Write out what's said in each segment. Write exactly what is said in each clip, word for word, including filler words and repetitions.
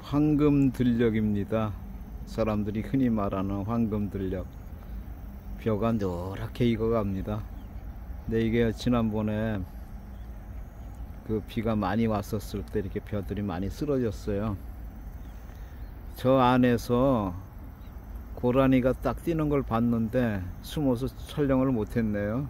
황금들녘입니다. 사람들이 흔히 말하는 황금들녘. 벼가 노랗게 익어갑니다. 근데 이게 지난번에 그 비가 많이 왔었을 때 이렇게 벼들이 많이 쓰러졌어요. 저 안에서 고라니가 딱 뛰는 걸 봤는데 숨어서 촬영을 못했네요.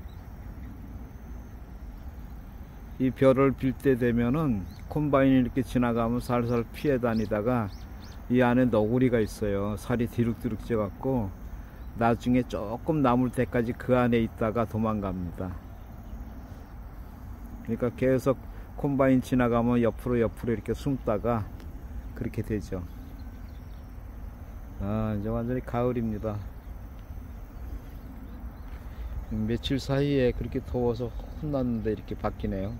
이 벼를 빌 때 되면은 콤바인이 이렇게 지나가면 살살 피해 다니다가 이 안에 너구리가 있어요. 살이 디룩디룩 쪄 갖고 나중에 조금 남을 때까지 그 안에 있다가 도망갑니다. 그러니까 계속 콤바인 지나가면 옆으로 옆으로 이렇게 숨다가 그렇게 되죠. 아, 이제 완전히 가을입니다. 며칠 사이에 그렇게 더워서 혼났는데 이렇게 바뀌네요.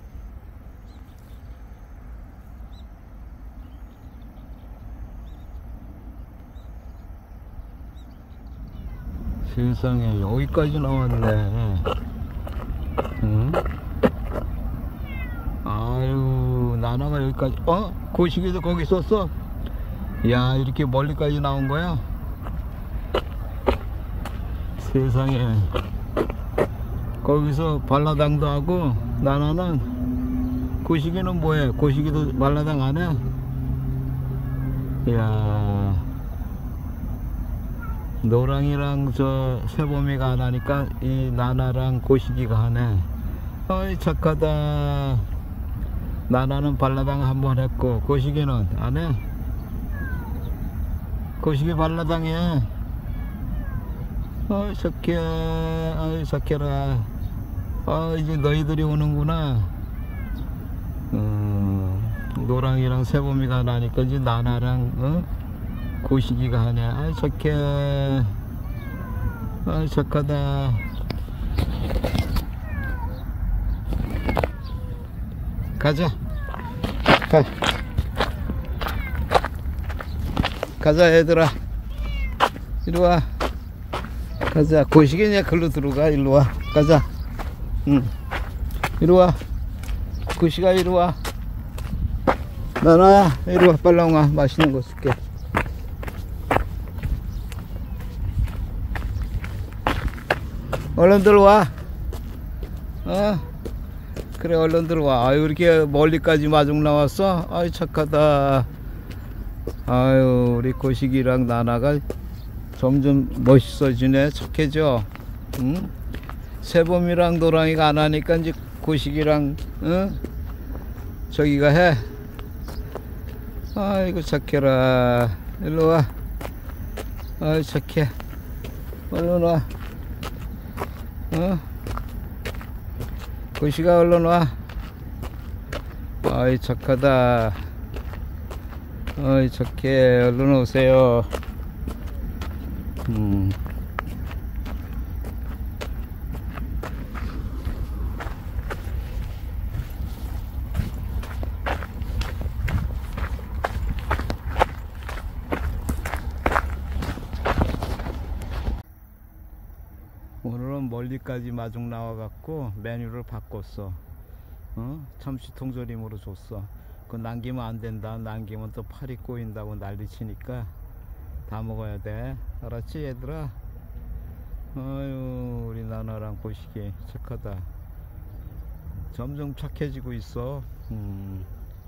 세상에, 여기까지 나왔네. 응? 아유, 나나가 여기까지. 어? 고시기도 거기 있었어? 야, 이렇게 멀리까지 나온 거야? 세상에. 거기서 발라당도 하고, 나나는 고시기는 뭐해? 고시기도 발라당 안 해? 이야, 노랑이랑 저 새봄이가 안 하니까 이 나나랑 고시기가 하네. 어이, 착하다. 나나는 발라당 한번 했고 고시기는 안 해? 고시기 발라당 해. 어이, 착해. 어이, 착해라. 어, 이제 너희들이 오는구나. 어, 노랑이랑 새봄이가 나니까 이제 나나랑 어? 고시기가 하네. 아이, 착해. 아이, 착하다. 가자. 가. 가자, 얘들아. 이리와. 가자. 고시기냐? 글로 들어가. 일로와. 가자. 응. 이리와. 고시가 이리와. 나나야, 이리와. 빨랑와. 맛있는 거 줄게. 얼른 들어와. 어? 그래, 얼른 들어와. 아유, 이렇게 멀리까지 마중 나왔어? 아유, 착하다. 아유, 우리 고시기랑 나나가 점점 멋있어지네. 착해져. 응? 새봄이랑 노랑이가 안 하니까 이제 고시기랑 응? 저기가 해. 아이고, 착해라. 일로 와. 아유, 착해. 얼른 와. 어? 고시가 얼른 와. 아이, 착하다. 아이, 착해. 얼른 오세요. 음. 오늘은 멀리까지 마중 나와갖고 메뉴를 바꿨어. 어? 참치 통조림으로 줬어. 그거 남기면 안 된다. 남기면 또 팔이 꼬인다고 난리치니까 다 먹어야 돼. 알았지, 얘들아? 아유, 우리 나나랑 고시기 착하다. 점점 착해지고 있어. 음.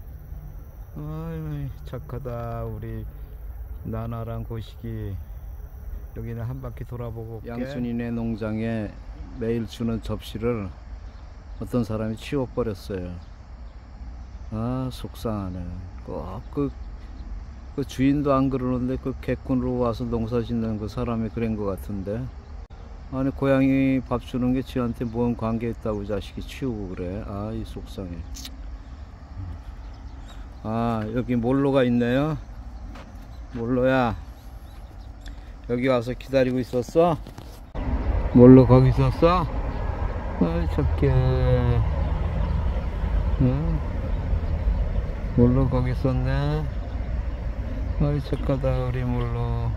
아유, 착하다. 우리 나나랑 고시기. 여기는 한 바퀴 돌아보고 올게. 양순이네 농장에 매일 주는 접시를 어떤 사람이 치워버렸어요. 아, 속상하네. 꼭 그, 그 주인도 안 그러는데 그 개꾼으로 와서 농사 짓는 그 사람이 그런 것 같은데. 아니, 고양이 밥 주는 게 지한테 뭔 관계 있다고 자식이 치우고 그래. 아, 이 속상해. 아, 여기 몰로가 있네요. 몰로야, 여기 와서 기다리고 있었어? 몰로 거기 있었어? 아이, 착해. 응? 몰로 거기 있었네. 아이, 착하다, 우리 몰로.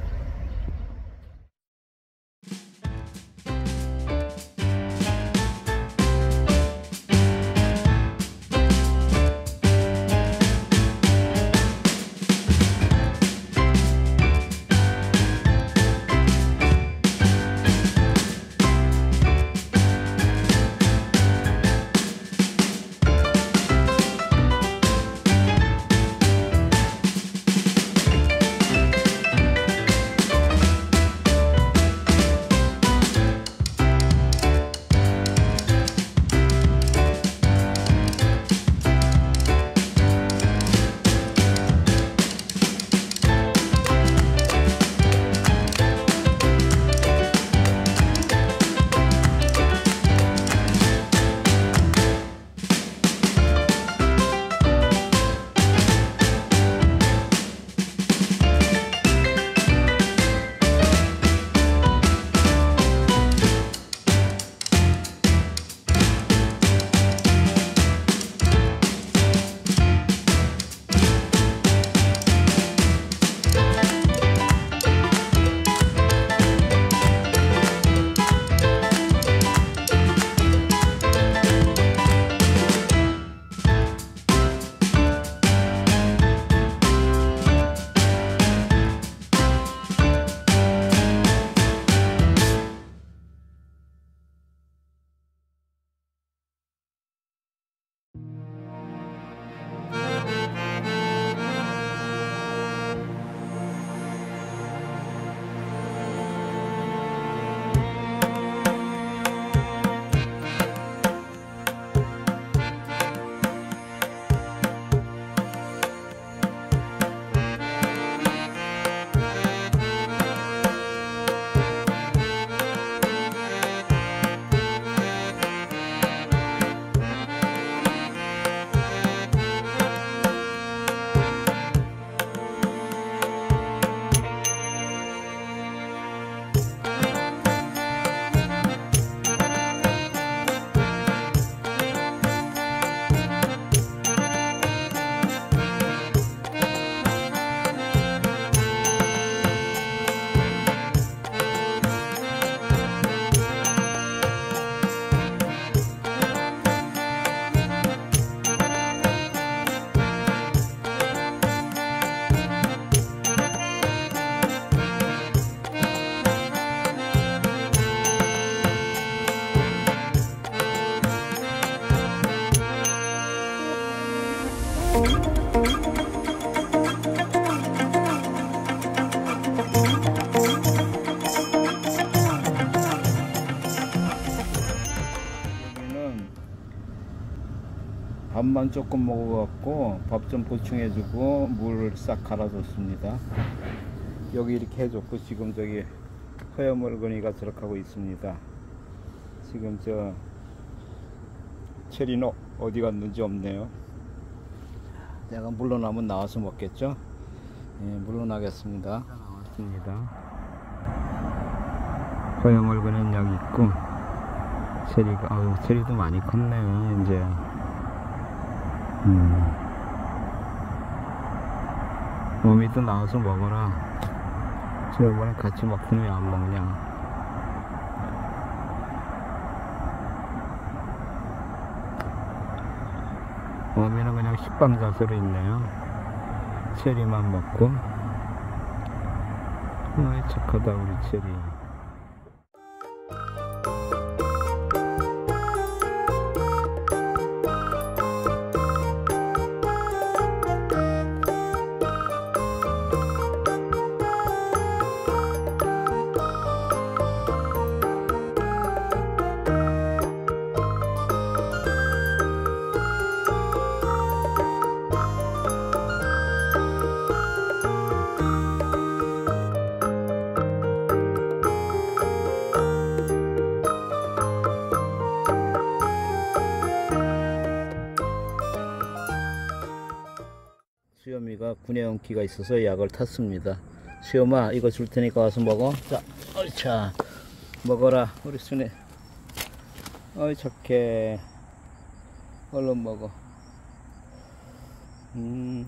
밥만 조금 먹어갖고 밥 좀 보충해주고 물을 싹 갈아줬습니다. 여기 이렇게 해줬고 지금 저기 허여멀건이가 들어가고 있습니다. 지금 저 체리는 어디 갔는지 없네요. 내가 물러나면 나와서 먹겠죠. 예, 물러나겠습니다. 나왔습니다. 허여멀건은 여기 있고 체리가, 아유, 체리도 많이 컸네 이제. 음. 어미도 나와서 먹어라. 저번에 같이 먹더니 왜 안 먹냐. 어미는 그냥 식빵 자세로 있네요. 체리만 먹고. 어이, 착하다 우리 체리. 수염이가 구내염기가 있어서 약을 탔습니다. 수염아, 이거 줄 테니까 와서 먹어. 자, 옳자, 먹어라 우리 순애. 어이 착해. 얼른 먹어. 음.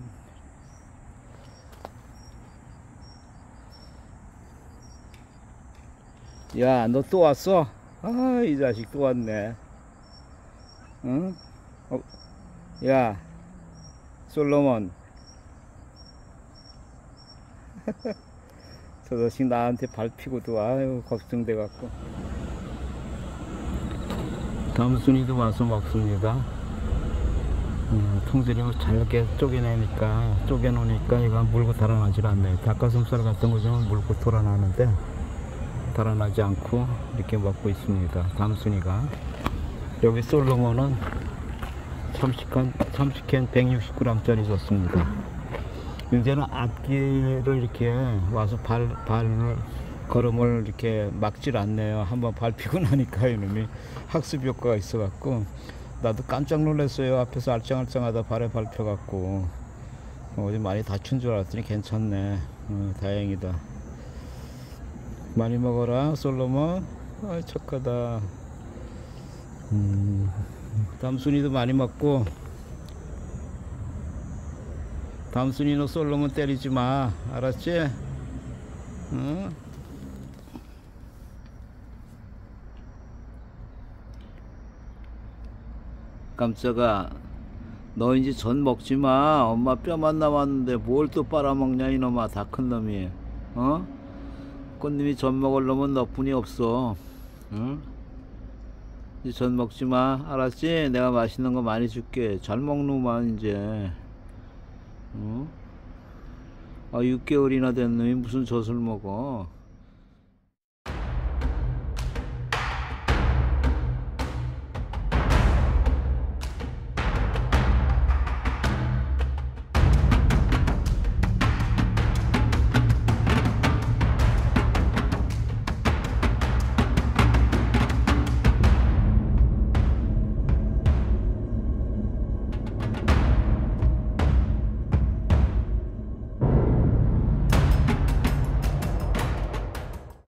야, 너 또 왔어? 아, 이 자식 또 왔네. 응? 어, 야, 솔로몬. 저 자식 나한테 밟히고도 아유 걱정돼 갖고. 담순이도 와서 먹습니다. 음, 통조림을 잘게 쪼개내니까 쪼개놓으니까 이거 물고 달아나질 않네. 닭가슴살 같은 거 좀 물고 돌아나는데 달아나지 않고 이렇게 먹고 있습니다. 담순이가. 여기 솔로몬은 삼십 캔 백육십 그램 짜리 줬습니다. 이제는 앞길을 이렇게 와서 발, 발을, 걸음을 이렇게 막질 않네요. 한번 밟히고 나니까 이놈이 학습 효과가 있어 갖고 나도 깜짝 놀랐어요. 앞에서 알짱알짱하다 발에 밟혀갖고 어디 많이 다친 줄 알았더니 괜찮네. 어, 다행이다. 많이 먹어라 솔로몬. 아이 착하다. 음, 담순이도 많이 먹고. 담순이 너 솔로몬 때리지 마. 알았지? 응? 깜짝아, 너 이제 전 먹지 마. 엄마 뼈만 남았는데 뭘 또 빨아먹냐 이놈아. 다 큰 놈이. 어? 꽃님이 전 먹을 놈은 너뿐이 없어. 응? 이제 전 먹지 마. 알았지? 내가 맛있는 거 많이 줄게. 잘 먹누만 이제. 어? 아, 육 개월이나 된 놈이 무슨 젖을 먹어.